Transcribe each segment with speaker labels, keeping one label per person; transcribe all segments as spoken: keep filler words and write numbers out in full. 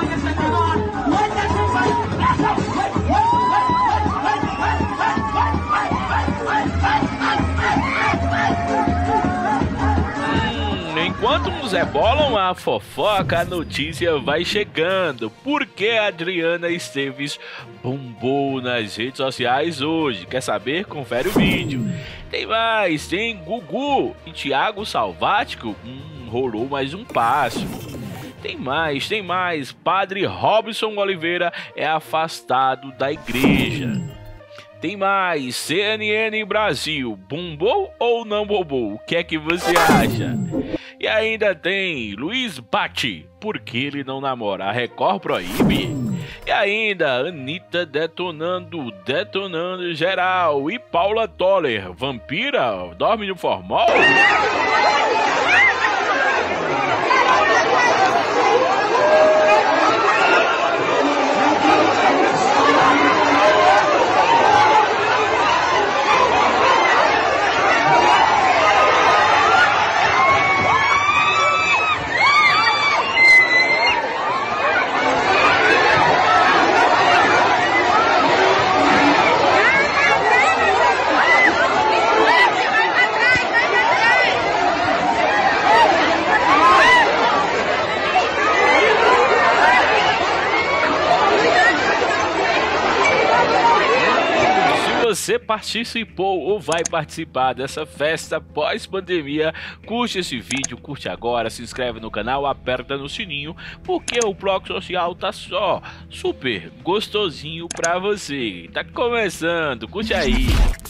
Speaker 1: Enquanto uns rebolam a fofoca, a notícia vai chegando. Porque a Adriana Esteves bombou nas redes sociais hoje. Quer saber? Confere o vídeo. Tem mais, tem Gugu e Thiago Salvático. Hum, rolou mais um passo. Tem mais, tem mais. Padre Robson Oliveira é afastado da igreja. Tem mais, C N N Brasil, bombou ou não bombou? O que é que você acha? E ainda tem Luiz Bate, por que ele não namora? A Record proíbe. E ainda Anitta detonando, detonando geral. E Paula Toller, vampira, dorme no formal? Você participou ou vai participar dessa festa pós-pandemia, curte esse vídeo, curte agora, se inscreve no canal, aperta no sininho, porque o Bloco Social tá só super gostosinho pra você. Tá começando, curte aí.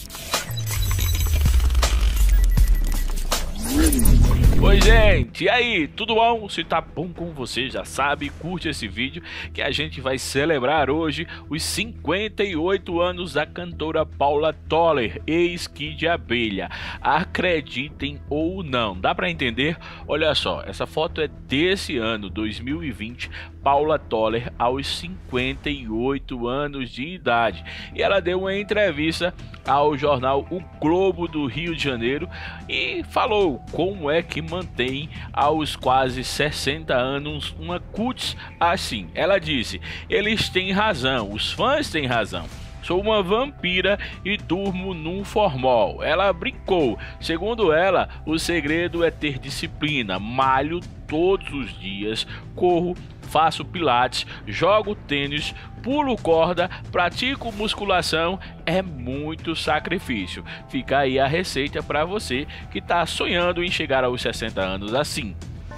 Speaker 1: Oi gente, e aí, tudo bom? Se tá bom com você, já sabe, curte esse vídeo que a gente vai celebrar hoje os cinquenta e oito anos da cantora Paula Toller, ex-Kid Abelha. Acreditem ou não, dá pra entender? Olha só, essa foto é desse ano, dois mil e vinte, Paula Toller aos cinquenta e oito anos de idade. E ela deu uma entrevista ao jornal O Globo do Rio de Janeiro e falou como é que mantém aos quase sessenta anos uma cutis assim. Ela disse: eles têm razão, os fãs têm razão. Sou uma vampira e durmo num formol. Ela brincou. Segundo ela, o segredo é ter disciplina. Malho todos os dias, corro, faço pilates, jogo tênis, pulo corda, pratico musculação, é muito sacrifício. Fica aí a receita para você que tá sonhando em chegar aos sessenta anos assim.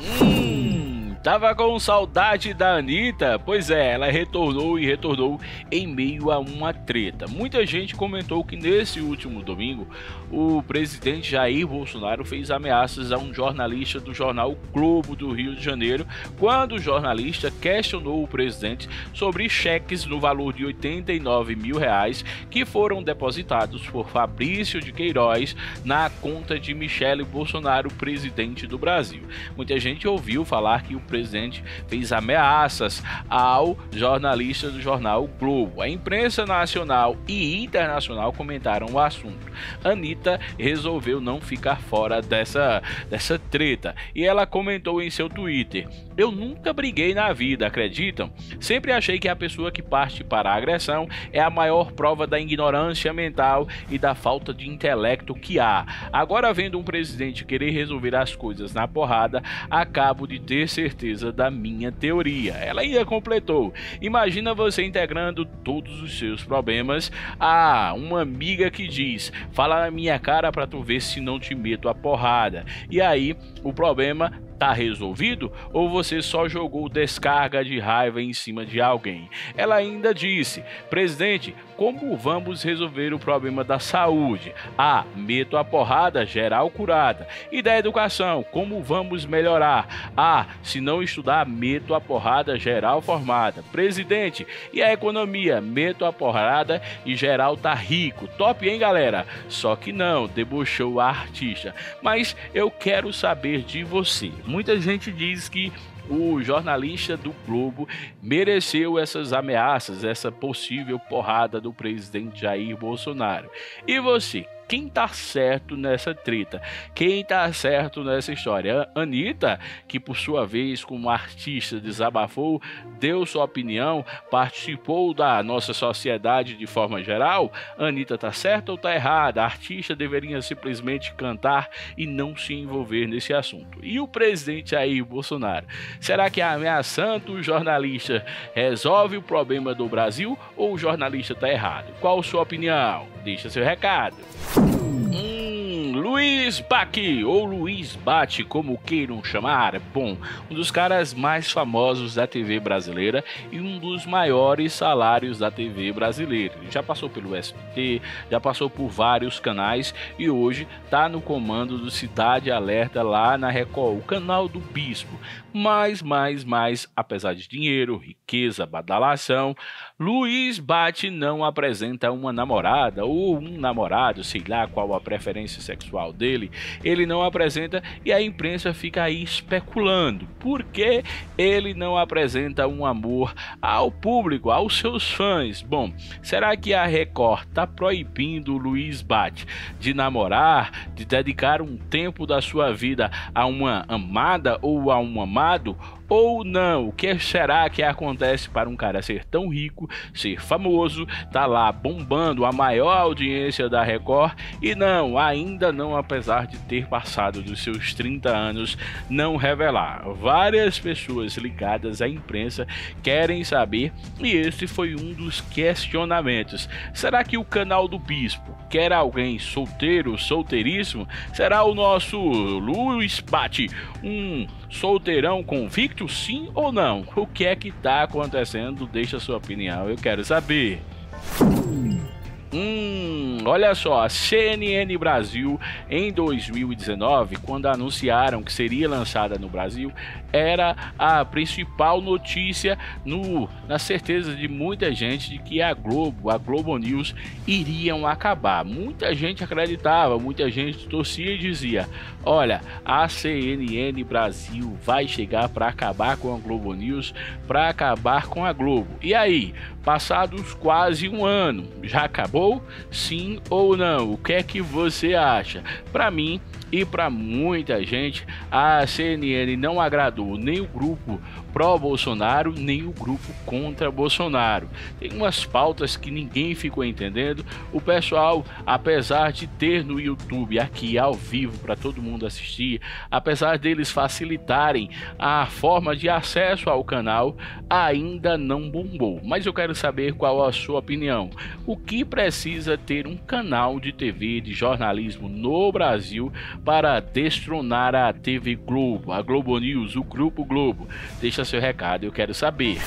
Speaker 1: Hum, tava com saudade da Anitta? Pois é, ela retornou e retornou em meio a uma treta. Muita gente comentou que nesse último domingo o presidente Jair Bolsonaro fez ameaças a um jornalista do jornal Globo do Rio de Janeiro, quando o jornalista questionou o presidente sobre cheques no valor de oitenta e nove mil reais que foram depositados por Fabrício de Queiroz na conta de Michele Bolsonaro, presidente do Brasil. Muita gente ouviu falar que o presidente fez ameaças ao jornalista do jornal Globo. A imprensa nacional e internacional comentaram o assunto. Anitta resolveu não ficar fora dessa, dessa treta e ela comentou em seu Twitter: eu nunca briguei na vida, acreditam? Sempre achei que a pessoa que parte para a agressão é a maior prova da ignorância mental e da falta de intelecto que há. Agora, vendo um presidente querer resolver as coisas na porrada, acabo de ter certeza da minha teoria. Ela ainda completou: imagina você integrando todos os seus problemas a uma amiga que diz: fala na minha cara pra tu ver se não te meto a porrada. E aí, o problema tá resolvido ou você só jogou descarga de raiva em cima de alguém? Ela ainda disse: presidente, como vamos resolver o problema da saúde? A. Meto a porrada, geral curada. E da educação, como vamos melhorar? A. Se não estudar, meto a porrada, geral formada. Presidente, e a economia? Meto a porrada e geral tá rico. Top, hein, galera? Só que não, debochou a artista. Mas eu quero saber de você. Muita gente diz que o jornalista do Globo mereceu essas ameaças, essa possível porrada do presidente Jair Bolsonaro. E você, quem tá certo nessa treta? Quem tá certo nessa história? A Anitta, que por sua vez como artista desabafou, deu sua opinião, participou da nossa sociedade de forma geral. A Anitta tá certa ou tá errada? A artista deveria simplesmente cantar e não se envolver nesse assunto. E o presidente Jair Bolsonaro? Será que ameaçando o jornalista resolve o problema do Brasil ou o jornalista tá errado? Qual a sua opinião? Deixa seu recado. Hum, Luiz Bate, ou Luiz Bate, como queiram chamar. Bom, um dos caras mais famosos da T V brasileira e um dos maiores salários da T V brasileira. Já passou pelo S B T, já passou por vários canais e hoje tá no comando do Cidade Alerta lá na Record, o canal do Bispo. Mas, mais, mais, apesar de dinheiro, riqueza, badalação, Luiz Bate não apresenta uma namorada ou um namorado, sei lá qual a preferência sexual dele, ele não apresenta e a imprensa fica aí especulando por que ele não apresenta um amor ao público, aos seus fãs. Bom, será que a Record tá proibindo o Luiz Bate de namorar, de dedicar um tempo da sua vida a uma amada ou a um amado? Ou não? O que será que acontece para um cara ser tão rico, ser famoso, tá lá bombando a maior audiência da Record e não, ainda não, apesar de ter passado dos seus trinta anos, não revelar? Várias pessoas ligadas à imprensa querem saber e esse foi um dos questionamentos. Será que o canal do Bispo quer alguém solteiro, solteiríssimo? Será o nosso Luiz Bate um solteirão convicto, sim ou não? O que é que tá acontecendo? Deixa sua opinião, eu quero saber. Hum, olha só, a C N N Brasil em dois mil e dezenove, quando anunciaram que seria lançada no Brasil, era a principal notícia no, na certeza de muita gente de que a Globo, a Globo News iriam acabar. Muita gente acreditava, muita gente torcia e dizia: olha, a C N N Brasil vai chegar para acabar com a Globo News, para acabar com a Globo. E aí, passados quase um ano, já acabou? Sim ou não? O que é que você acha? Para mim e para muita gente, a C N N não agradou nem o grupo pró-Bolsonaro, nem o grupo contra Bolsonaro. Tem umas pautas que ninguém ficou entendendo. O pessoal, apesar de ter no YouTube aqui ao vivo para todo mundo assistir, apesar deles facilitarem a forma de acesso ao canal, ainda não bombou. Mas eu quero saber qual a sua opinião. O que precisa ter um canal de T V, de jornalismo no Brasil para destronar a T V Globo, a Globo News, o Grupo Globo? Deixa seu recado, eu quero saber.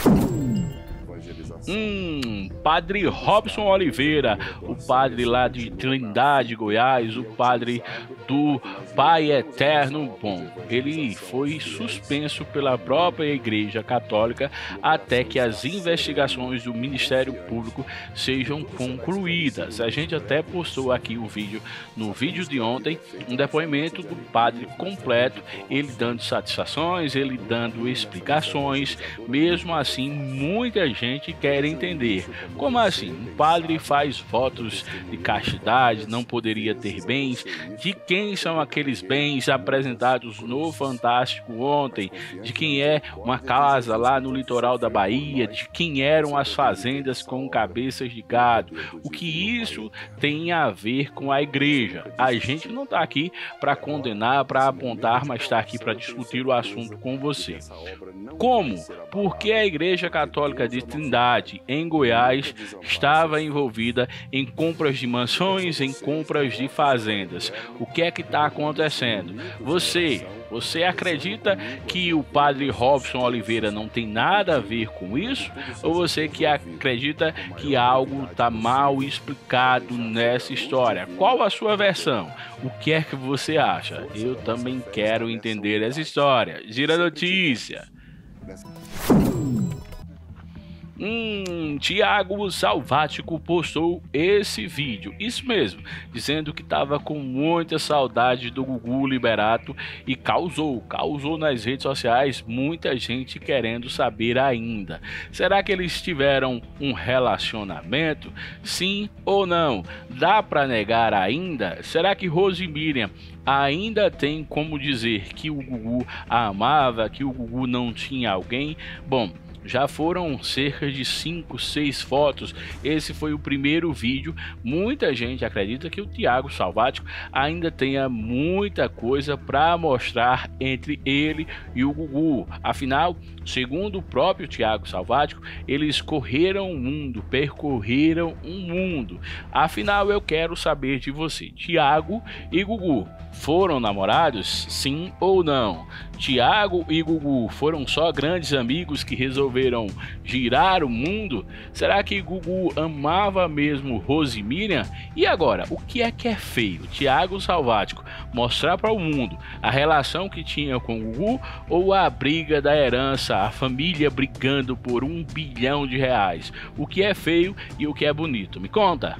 Speaker 1: Hum, Padre Robson Oliveira, o padre lá de Trindade, Goiás, o padre do Pai Eterno. Bom, ele foi suspenso pela própria Igreja Católica até que as investigações do Ministério Público sejam concluídas. A gente até postou aqui o vídeo, no vídeo de ontem, um depoimento do padre completo, ele dando satisfações, ele dando explicações. Mesmo assim, muita gente quer entender. Como assim? Um padre faz votos de castidade, não poderia ter bens? De quem são aqueles bens apresentados no Fantástico ontem? De quem é uma casa lá no litoral da Bahia? De quem eram as fazendas com cabeças de gado? O que isso tem a ver com a igreja? A gente não está aqui para condenar, para apontar, mas está aqui para discutir o assunto com você. Como? Porque a Igreja Católica de Trindade, em Goiás, estava envolvida em compras de mansões, em compras de fazendas. O que é que está acontecendo? Você, você acredita que o padre Robson Oliveira não tem nada a ver com isso? Ou você que acredita que algo está mal explicado nessa história? Qual a sua versão? O que é que você acha? Eu também quero entender essa história. Gira a notícia. Hum, Thiago Salvático postou esse vídeo, isso mesmo, dizendo que estava com muita saudade do Gugu Liberato e causou, causou nas redes sociais muita gente querendo saber ainda. Será que eles tiveram um relacionamento? Sim ou não? Dá para negar ainda? Será que Rose Miriam ainda tem como dizer que o Gugu a amava, que o Gugu não tinha alguém? Bom, já foram cerca de cinco, seis fotos. Esse foi o primeiro vídeo. Muita gente acredita que o Thiago Salvático ainda tenha muita coisa para mostrar entre ele e o Gugu. Afinal, segundo o próprio Thiago Salvático, eles correram o mundo, percorreram o mundo. Afinal, eu quero saber de você: Thiago e Gugu foram namorados? Sim ou não? Thiago e Gugu foram só grandes amigos que resolveram girar o mundo? Será que Gugu amava mesmo Rose Miriam? E agora, o que é que é feio? Thiago Salvático mostrar para o mundo a relação que tinha com o Gugu ou a briga da herança, a família brigando por um bilhão de reais? O que é feio e o que é bonito? Me conta!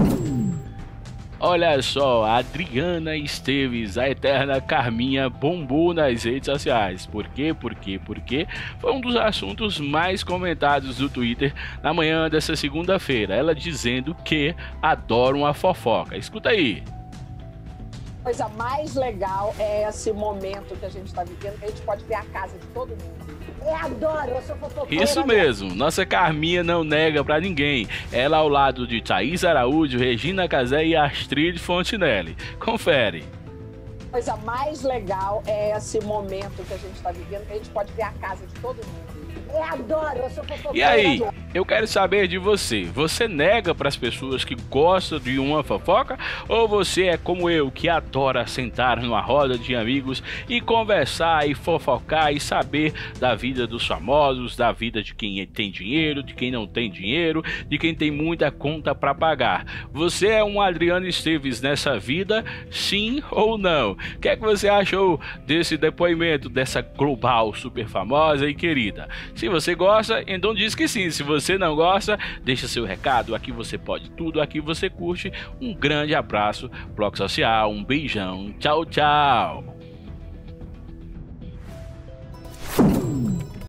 Speaker 1: Olha só, a Adriana Esteves, a eterna Carminha, bombou nas redes sociais. Por quê? Por quê? Por quê? Foi um dos assuntos mais comentados do Twitter na manhã dessa segunda-feira. Ela dizendo que adora uma fofoca. Escuta aí.
Speaker 2: A coisa mais legal é esse momento que a gente está vivendo, que a gente pode ver a casa de todo mundo. Eu adoro, eu sou fofoqueira.
Speaker 1: Isso mesmo, nossa Carminha não nega pra ninguém. Ela ao lado de Thaís Araújo, Regina Casé e Astrid Fontinelli. Confere.
Speaker 2: A coisa mais legal é esse momento que a gente está vivendo, que a gente pode ver a casa de todo mundo. Eu adoro, eu sou fofoqueira.
Speaker 1: E aí, eu quero saber de você. Você nega para as pessoas que gostam de uma fofoca? Ou você é como eu, que adora sentar numa roda de amigos e conversar e fofocar e saber da vida dos famosos, da vida de quem tem dinheiro, de quem não tem dinheiro, de quem tem muita conta para pagar? Você é um Adriano Esteves nessa vida? Sim ou não? O que é que você achou desse depoimento dessa global super famosa e querida? Se você gosta, então diz que sim. Se você não gosta, deixa seu recado. Aqui você pode tudo, aqui você curte. Um grande abraço, Bloco Social, um beijão, tchau, tchau.